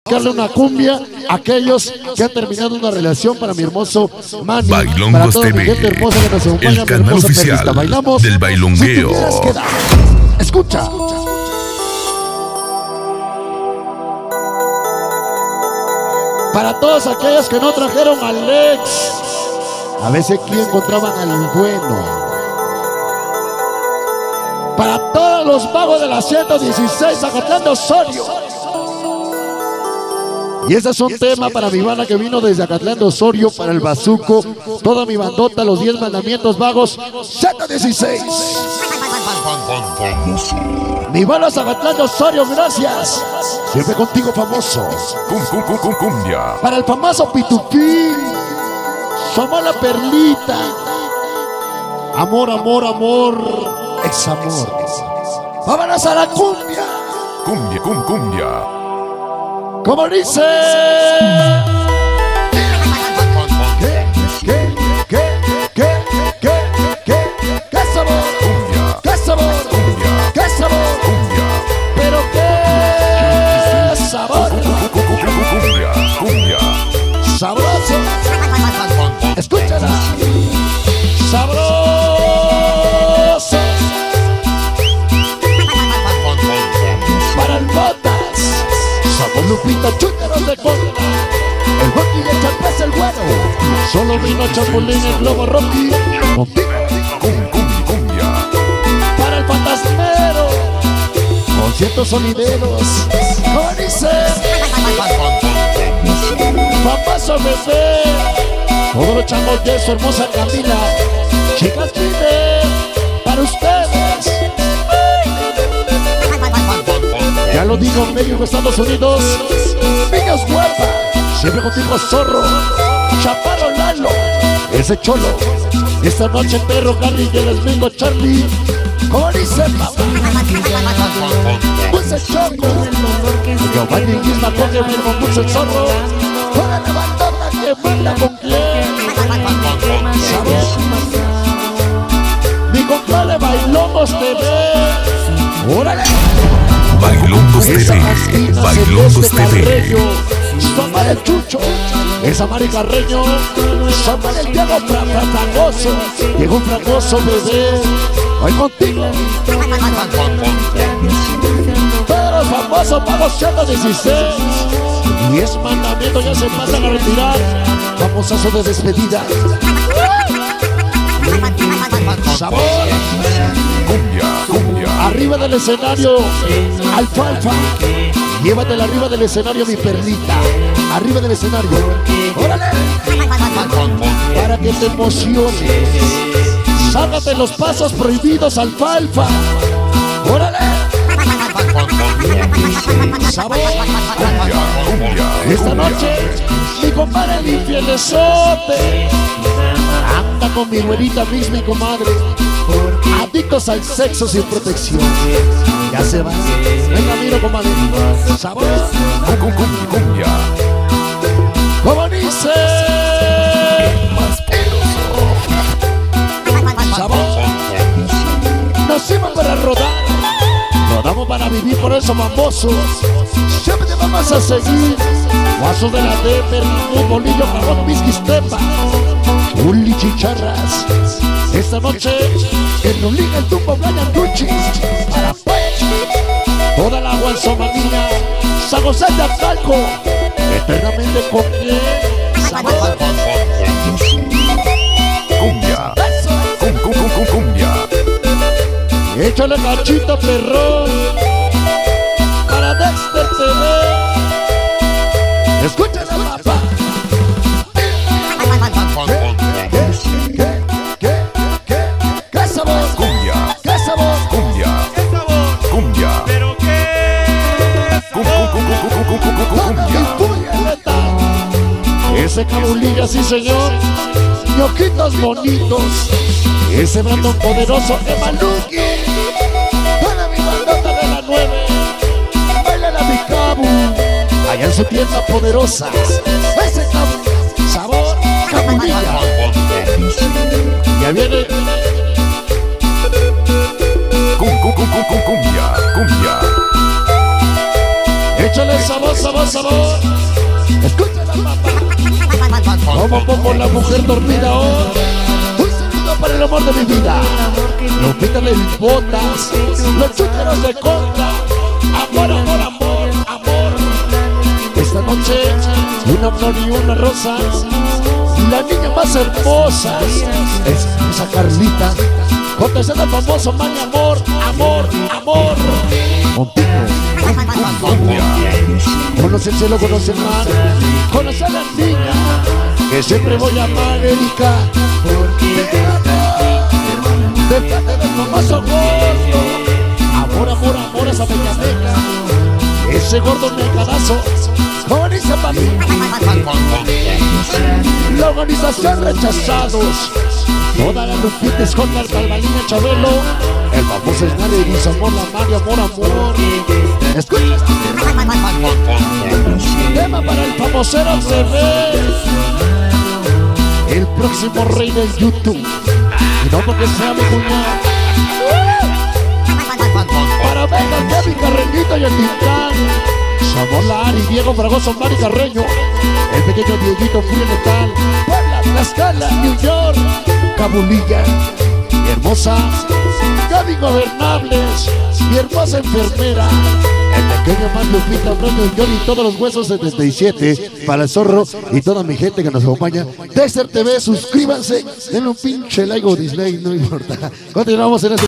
dedicarle una cumbia a aquellos que han terminado una relación para mi hermoso Manny. Bailongos para toda mi TV, gente hermosa que nos acompaña, el mi canal hermosa oficial perrista. Bailamos del bailongueo. Si tuvieras que dar. Escucha. Para todos aquellos que no trajeron al ex, a veces aquí encontraban al bueno. Para todos los vagos de la 116, Zacatlán de Osorio. Y ese es un tema para mi banda que vino desde Zacatlán de Osorio, para el Bazuco, toda mi bandota, los 10 mandamientos vagos, 116. Mi banda Zacatlán de Osorio, gracias. Siempre contigo, famoso. Cumbia. Para el famoso Pitufín, somos la perlita. Amor, amor, amor. Es amor. Vámonos a la cumbia. Cumbia. Como dice. ¿Qué sabor? Cumbia. ¿Qué sabor? Cumbia. ¿Qué sabor? Cumbia. Pero qué sabor. Cumbia. Sabroso. Escúchala. Sabroso. Para el Botas. Sabor Lupita, chúteros de cola. El Rocky y el Champés, el bueno. Solo vino Chapulín, el Globo Rocky. Contigo. Cumbia. Para el Fantasmero. Conciertos sonideros. ¿Cómo dice? Famoso bebé. Todos los chamos de su hermosa Camila. Chicas Twitter, para ustedes. Ya lo digo, México, Estados Unidos. Niños Huerta, siempre contigo Zorro. Chaparro Lalo, ese cholo. Esta noche perro Carly y el esmingo Charlie. ¿Cómo dice papá? Dulce Choco. Giovanni Guisma coge mismo mucho el zorro. Toda la bandota que manda con quién. Mi compadre Bailongos TV. ¡Órale! Bailongos Esa TV. masquita Bailongos celeste TV. Carreño. Somar el Chucho. Esa Mari Carreño. Somar el Diego Fragoso. Diego Fragoso, bebé. Hoy contigo. Todos los famosos pagos 116. 10 mandamientos ya se pasan a retirar. Famosazo de despedida. Sabor. Cumbia. Arriba del escenario, Alfalfa. Llévatela arriba del escenario, mi perlita. Arriba del escenario. ¡Órale! Para que te emociones. Sácate los pasos prohibidos, Alfalfa. ¡Órale! Sabor. Esta noche, mi compadre el infielesote anda con mi güerita Mix, mi comadre. Adictos al sexo sin protección. Ya se va. Venga, miro, comadre. Sabor. Cumbia. Como dice. Sabor. Nacimos para rodar. Rodamos para vivir, por eso famosos. Siempre te vamos a seguir. Guasos de la D, Perú, Bolillo, Carbón, Misquistepa. Uli Chicharras. Esta noche, el Rolín, el Tumbo, Brian Duchi. Para pues, toda la guansomanía. San José de Atalco. Eternamente con él. Sabor. Cumbia. Cumbia. Échale cachito, perrón. Para Dexter TV. Escúchale, papá. ¿Qué sabor? Cumbia. ¿Qué sabor? Cumbia. Pero qué Cumbia. Ese cabulilla, sí señor. Ñoquitos bonitos. Ese Brandon poderoso de Maluki. Para mi bandota de la 9. Baila la mi cabu. Allá en su tienda poderosa. Ese cabu. Sabor. Cabulilla. Ya viene. Cumbia. Échale sabor, sabor, sabor. Escúchala, mamá. Como la mujer dormida ahora. Un saludo para el amor de mi vida. Lupita de mis botas. Los chúteros de contra. Amor, amor, amor, amor. Esta noche, una flor y una rosa. La niña más hermosa es esa Carlita. Contestada al famoso man, amor, amor, amor. Contigo. Conoce el cielo, conoce el mar. Conoce a la niña que siempre voy a amar, Erika. De parte del famoso gordo. Amor, amor, amor a esa meca meca. Ese gordo mecadazo. Organiza para mí. La organización Rechazados. Toda la Lupita Esconda, el Calvalina Chabelo. El famoso Esnale dice amor, la María, amor, amor. Escucha. Tema para el famosero bebé. El próximo rey del YouTube. Y no porque sea mi cuñado. Para Vega, Kevin Carreñito y el Tintán. Somos la Ari, Diego Fragoso, Mari Carreño. El pequeño Dieguito Frío Letal. Puebla, Tlaxcala, New York. Cabulilla, mi hermosa Gaby Gobernables, mi hermosa enfermera, el pequeño man Lupita, Brando, Johnny, todos los huesos 77 para el zorro y toda mi gente que nos acompaña. Dexter TV, suscríbanse, denle un pinche like o dislike, no importa. Continuamos en este